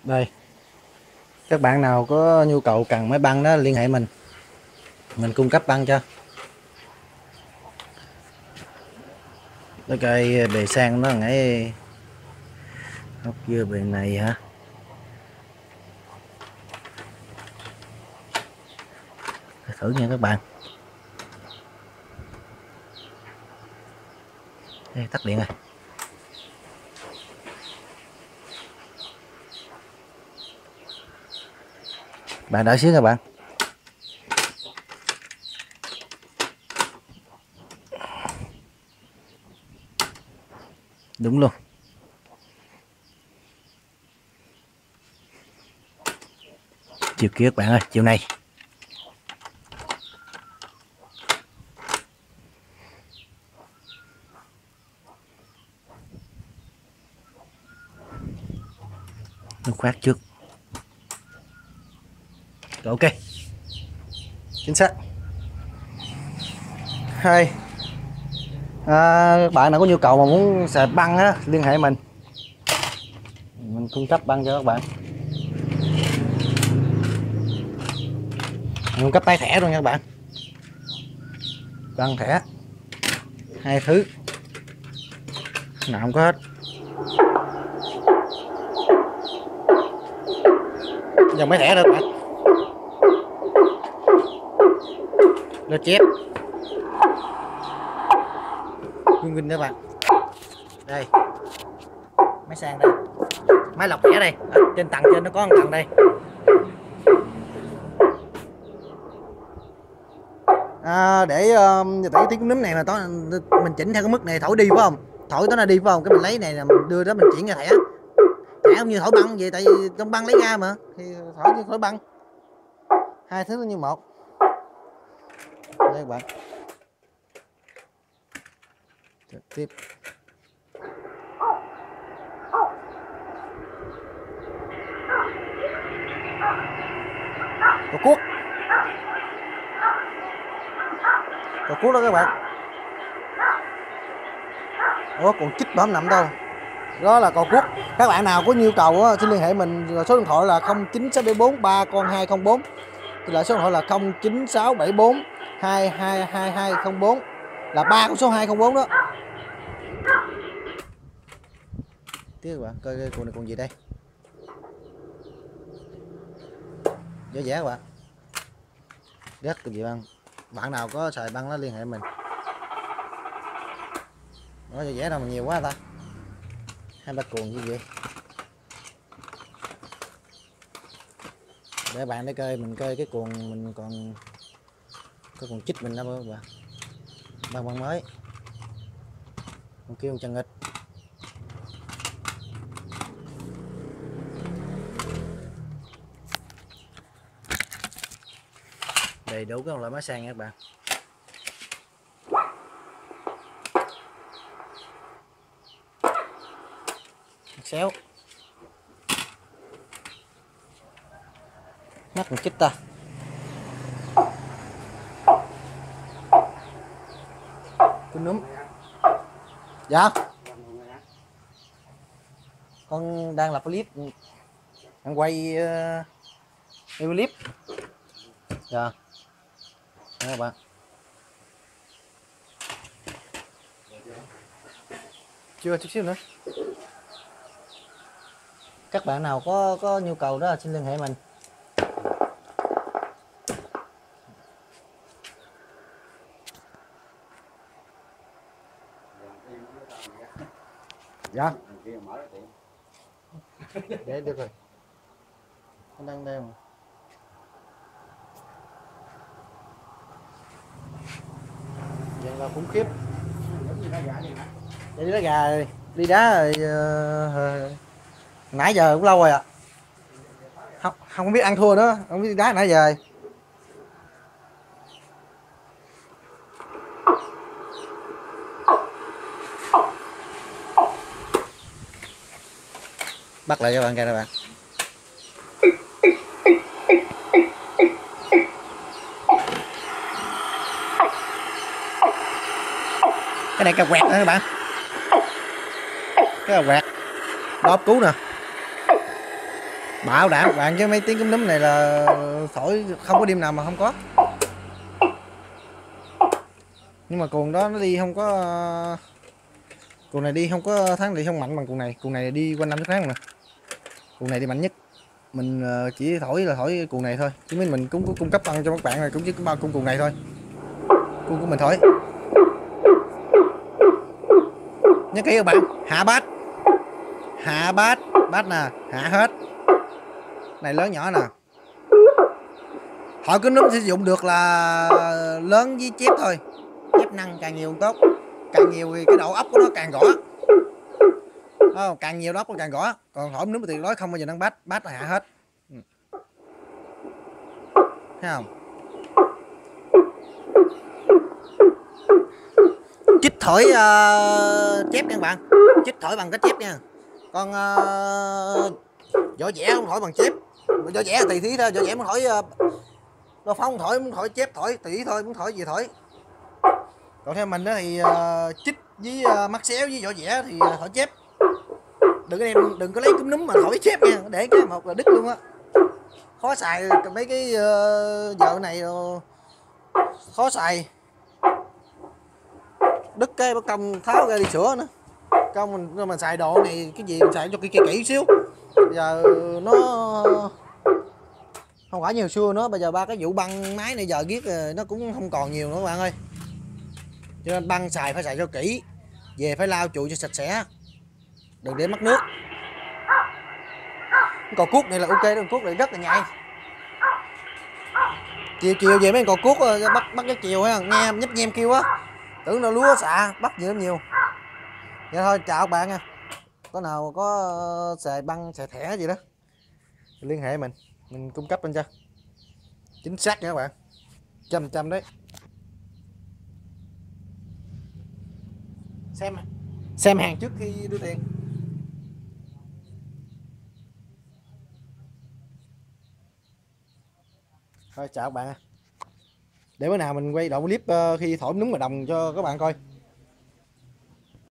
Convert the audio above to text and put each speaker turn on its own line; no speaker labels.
Đây, các bạn nào có nhu cầu cần máy băng đó liên hệ mình cung cấp băng cho. Cái cây bề sang nó ngay gốc dưa bề này hả? Thử nha các bạn. Đây, tắt điện rồi. Bạn đợi xíu các bạn. Đúng luôn. Chiều kia các bạn ơi, chiều này. Nó khoát trước. Rồi, ok. Chính xác. Hai. Bạn nào có nhu cầu mà muốn xài băng á, liên hệ mình cung cấp băng cho các bạn. Mình cung cấp tay thẻ luôn nha các bạn. Băng thẻ hai thứ nào không có hết. Dòng máy thẻ đó các bạn. Nó chép Win các bạn. Đây, máy sang đây, máy lọc thẻ đây. Trên tầng trên nó có một tầng đây. Để tiếng núm này mà mình chỉnh theo cái mức này, thổi đi phải không, thổi tới nó đi phải không, cái mình lấy này là mình đưa đó mình chuyển ra thẻ. Thẻ không như thổi băng vậy, tại vì trong băng lấy ra mà, thì thổi như thổi băng, hai thứ nó như một. Đây các bạn, trực tiếp có cuốc đó các bạn. Ủa còn chích mà không nằm đâu, đó là cò cuốc. Các bạn nào có nhu cầu á, xin liên hệ mình, số điện thoại là 09674 3 con 204, thì lại số điện thoại là 09674 222204, là 3 con số 204 đó. Tiếp các bạn coi cái cuộn này còn gì đây, giá giá các bạn, rất cái gì băng. Bạn nào có xài băng nó liên hệ mình. Nó giá đâu mà nhiều quá ta, hai ba cuộn như vậy. Để bạn để coi, mình coi cái cuộn mình còn có cuộn chích mình đâu các bạn. Băng mới con kêu chân nghịch. Đầy đủ các loại máy sang nha các bạn. Xéo mắt mình chích ta. Cứ núm. Dạ con đang lập clip, đang quay clip. Dạ các bạn, chưa chút xíu nữa. Các bạn nào có nhu cầu đó xin liên hệ mình. Dạ để được rồi, con đang đeo mà. Vậy là khủng khiếp. Đi đá gà rồi, đi đá rồi, nãy giờ cũng lâu rồi ạ. Không biết ăn thua nữa, không biết đi đá nãy giờ. Bắt lại cho bạn coi nè bạn. Cái này cà quẹt nữa các bạn, cái cà quẹt đó cứu nè, Bảo đảm bạn chứ mấy tiếng cúm núm này là thổi không có đêm nào mà không có. Nhưng mà cuồng đó nó đi không có, cuồng này đi không có tháng thì không mạnh bằng cuồng này đi quanh năm suốt tháng mà. Cuồng này đi mạnh nhất. Mình chỉ thổi là thổi cuồng này thôi, chứ mình cũng có cung cấp ăn cho các bạn này cũng chỉ có bao cung cuồng này thôi. Cung của mình thổi. Nhớ kỹ các bạn, hạ bát. Hạ bát, bát nè, hạ hết. Này lớn nhỏ nè. Thổi cúm núm sử dụng được là lớn với chép thôi. Chép năng càng nhiều càng tốt. Càng nhiều thì cái độ ốc của nó càng gõ. Càng nhiều ốc nó càng gõ. Còn thổi núm thì tuyệt đối không bao giờ nâng bát, bát là hạ hết. Thấy không? Chích thổi chép nha các bạn. Chích thổi bằng cái chép nha. Con vỏ vẽ không thổi bằng chép. Vỏ vẽ tùy thí thôi, vỏ vẽ muốn thổi đo phong thổi, muốn thổi chép thổi tùy thôi, muốn thổi gì thổi. Còn theo mình đó thì chích với mắt xéo với vỏ vẽ thì thổi chép. Đừng có lấy cúm núm mà thổi chép nha, để cái một là đứt luôn á. Khó xài mấy cái vợ này khó xài. Đứt cái bất công tháo ra đi sửa nữa. Công mình xài độ này cái gì mình xài cho kỹ xíu. Bây giờ nó không phải nhiều xưa nữa, bây giờ ba cái vụ băng máy này giờ ghét nó cũng không còn nhiều nữa các bạn ơi. Cho nên băng xài phải xài cho kỹ, về phải lau chùi cho sạch sẽ, đừng để mất nước. Cò cuốc này là ok, con cuốc này rất là nhạy. Chiều về mấy con cuốc bắt cái chiều ha, nghe nhấp nhem kêu á, tưởng nó lúa xạ bắt nhiều. Vậy thôi, chào các bạn nha. Có nào có xài băng xài thẻ gì đó liên hệ mình cung cấp lên cho chính xác nha các bạn, trăm đấy. Xem hàng trước khi đưa tiền. Thôi chào các bạn, để bữa nào mình quay đoạn clip khi thổi núm mà đồng cho các bạn coi.